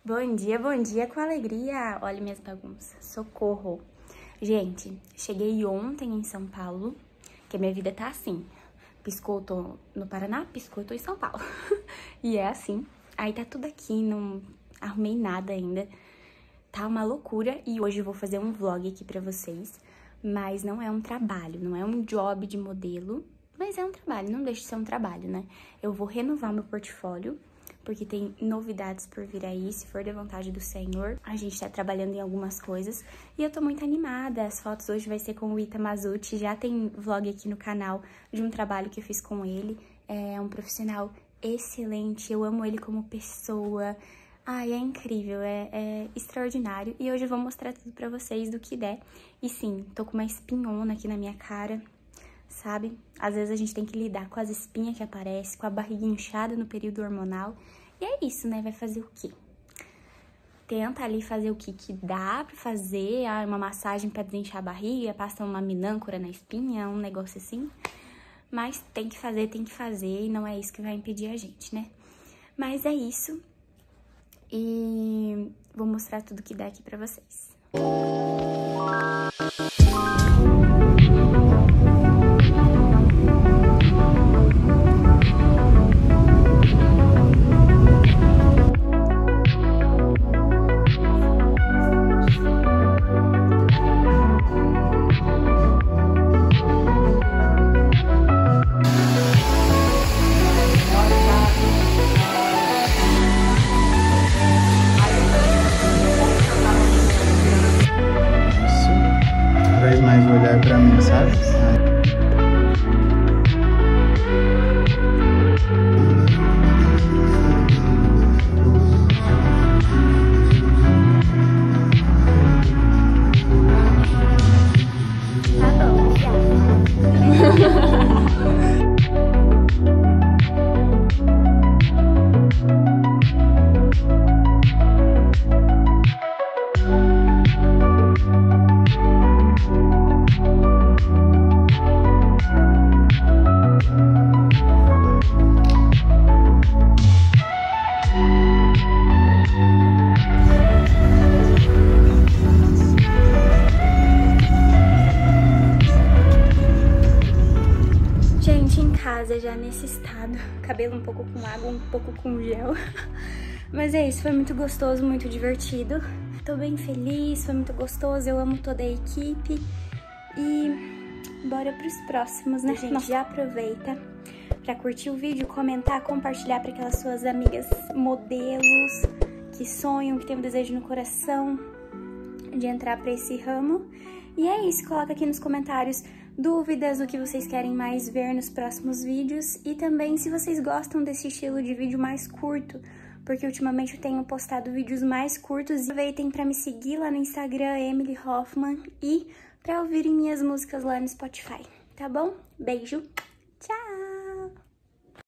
Bom dia com alegria. Olha minhas bagunças, socorro. Gente, cheguei ontem em São Paulo, que a minha vida tá assim. Piscou, tô no Paraná, piscou, eu tô em São Paulo. E é assim. Aí tá tudo aqui, não arrumei nada ainda. Tá uma loucura e hoje eu vou fazer um vlog aqui pra vocês. Mas não é um trabalho, não é um job de modelo, mas é um trabalho, não deixa de ser um trabalho, né? Eu vou renovar meu portfólio, porque tem novidades por vir aí, se for da vontade do Senhor. A gente tá trabalhando em algumas coisas e eu tô muito animada. As fotos hoje vai ser com o Ita Mazzucci, já tem vlog aqui no canal de um trabalho que eu fiz com ele. É um profissional excelente, eu amo ele como pessoa. Ai, é incrível, é extraordinário. E hoje eu vou mostrar tudo pra vocês do que der. E sim, tô com uma espinhona aqui na minha cara, sabe? Às vezes a gente tem que lidar com as espinhas que aparecem, com a barriga inchada no período hormonal. E é isso, né? Vai fazer o quê? Tenta ali fazer o que dá pra fazer, uma massagem pra desinchar a barriga, passa uma minâncora na espinha, um negócio assim. Mas tem que fazer, e não é isso que vai impedir a gente, né? Mas é isso. E vou mostrar tudo que dá aqui pra vocês. Traz mais olhar pra mim, sabe? Tá bom, obrigada. Gente, em casa já nesse estado, cabelo um pouco com água, um pouco com gel. Mas é isso, foi muito gostoso, muito divertido. Tô bem feliz, foi muito gostoso, eu amo toda a equipe. E bora pros próximos, né, gente? Já aproveita pra curtir o vídeo, comentar, compartilhar pra aquelas suas amigas modelos que sonham, que tem um desejo no coração de entrar pra esse ramo. E é isso, coloca aqui nos comentários dúvidas, o que vocês querem mais ver nos próximos vídeos e também se vocês gostam desse estilo de vídeo mais curto, porque ultimamente eu tenho postado vídeos mais curtos. Aproveitem para me seguir lá no Instagram, Emily Hoffman, e para ouvirem minhas músicas lá no Spotify, tá bom? Beijo, tchau!